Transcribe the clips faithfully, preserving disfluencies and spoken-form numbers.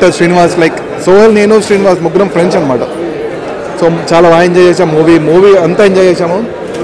Director Srinivas, like Sohel, నేను శ్రీనివాస్ ముగ్గురం friends అనమాట. సో చాలా బాగా ఎంజాయ్ చేసాం మూవీ మూవీ అంతా ఎంజాయ్ చేసాము.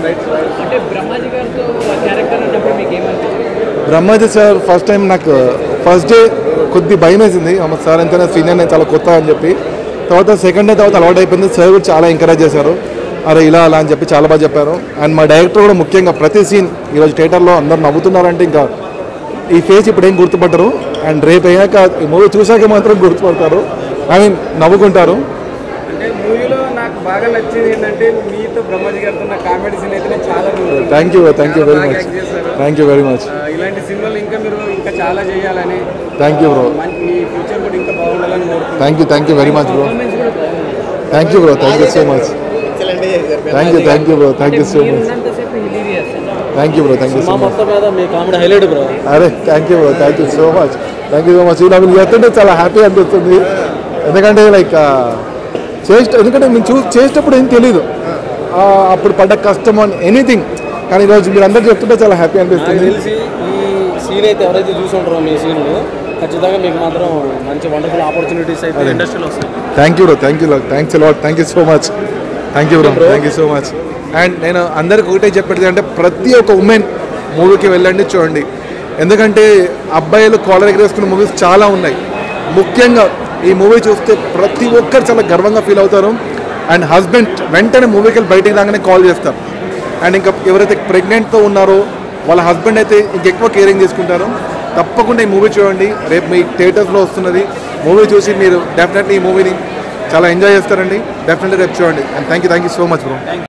బ్రహ్మాజీ సార్ ఫస్ట్ టైం నాకు ఫస్ట్ డే కొద్ది భయం వేసింది, సార్ ఎంతైనా సీనియర్, నేను చాలా కొత్త అని చెప్పి. తర్వాత సెకండ్ డే తర్వాత అలవాటు అయిపోయింది. సార్ కూడా చాలా ఎంకరేజ్ చేశారు, అరే ఇలా అలా అని చెప్పి చాలా బాగా చెప్పారు. అండ్ మా డైరెక్టర్ కూడా ముఖ్యంగా ప్రతి సీన్ ఈరోజు థియేటర్లో అందరు నవ్వుతున్నారంటే ఇంకా ఈ ఫేస్ ఇప్పుడు ఏం గుర్తుపట్టరు, అండ్ రేపు అయ్యాక ఈ మూవీ చూసాక మాత్రం గుర్తుపడతారు, ఐ మీన్ నవ్వుకుంటారు. అంటే మూవీలో నాకు బాగా నచ్చింది ఏంటంటే మీతో బ్రహ్మాజీ గారితో నా కామెడీ సీన్ అయితే చాలా thank you thank you very much thank you very much ఇలాంటి సినిమాలు ఇంకా మీరు ఇంకా చాలా చేయాలని, థ్యాంక్ యూ బ్రో, మీ ఫ్యూచర్ కూడా ఇంకా బాగుండాలని కోరుకుంటున్నాను. Thank you thank you very much bro, thank you bro, thank you so much, thank you thank you bro, thank you so much, thank you bro, thank you so much. అరే thank you bro, thank you so much, thank you so much. ఇలా మీరు చేస్తుంటే చాలా happy అనిపిస్తుంది, ఎందుకంటే like చేస్తే ఎందుకంటే మేము చూ చేసేటప్పుడు ఏం తెలీదు అప్పుడు పడ్డ కష్టం అని ఎనీథింగ్, కానీ ఈరోజు మీరు అందరూ చెప్తుంటే చాలా హ్యాపీ అనిపిస్తుంది. తెలిసి ఈ సీన్ అయితే ఎవరైతే చూసుంటారో మీ సీన్లు ఖచ్చితంగా మీకు మాత్రం మంచి వండర్ఫుల్ ఆపర్చునిటీస్ అయితే ఇండస్ట్రీలో వస్తాయి. Thank you bro, thank you thanks a lot, thank you so much, thank you bro, thank you so much. And నేను అందరికి ఒకటే చెప్పేది అంటే ప్రతి ఒక్క ఉమెన్ మూవీకి వెళ్ళండి, చూడండి, ఎందుకంటే అబ్బాయిలు కాలర్ ఎగరేసుకున్న మూవీస్ చాలా ఉన్నాయి. ముఖ్యంగా ఈ మూవీ చూస్తే ప్రతి ఒక్కరు చాలా గర్వంగా ఫీల్ అవుతారు. అండ్ హస్బెండ్ వెంటనే మూవీకి వెళ్ళి బయటికి రాగానే కాల్ చేస్తారు. అండ్ ఇంకా ఎవరైతే ప్రెగ్నెంట్తో ఉన్నారో వాళ్ళ హస్బెండ్ అయితే ఇంకెక్కువ కేరింగ్ తీసుకుంటారు. తప్పకుండా ఈ మూవీ చూడండి, రేపు మీ థియేటర్స్లో వస్తున్నది. మూవీ చూసి మీరు డెఫినెట్లీ ఈ మూవీని చాలా ఎంజాయ్ చేస్తారండి. డెఫినెట్లీ రేపు చూడండి. And thank you thank you so much bro.